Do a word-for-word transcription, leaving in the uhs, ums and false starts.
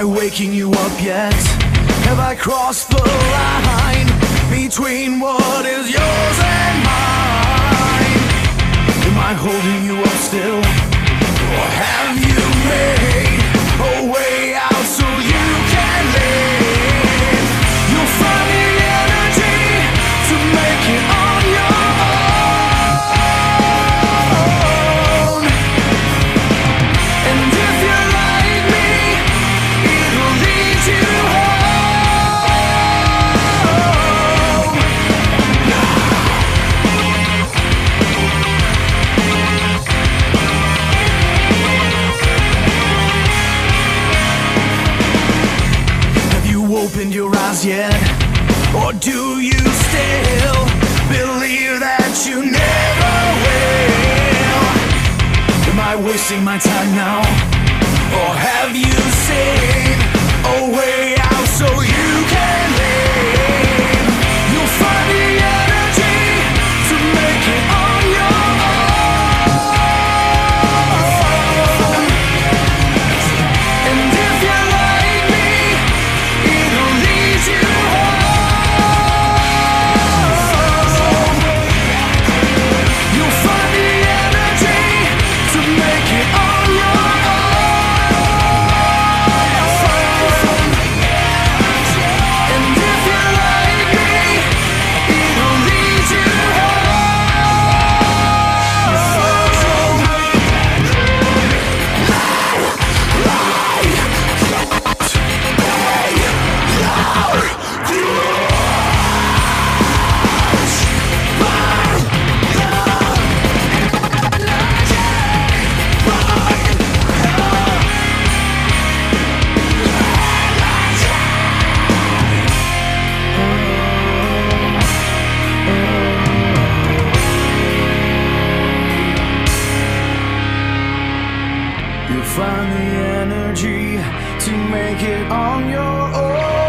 I waking you up yet? Have I crossed the line between what is yours and mine? Am I holding you up still? Or have you made a way out so you can live? You'll find the energy to make it on your own. And if you're like me, it'll lead you home. Have you opened your eyes yet? Or do you still believe that you never will? Am I wasting my time now? Or have you seen a way out so you can live? You'll find the energy to make it on your own. And if you're like me, it'll lead you home. You'll find the energy to make it on your own. And if you're like me, it'll lead you You'll find the energy to make it on your own.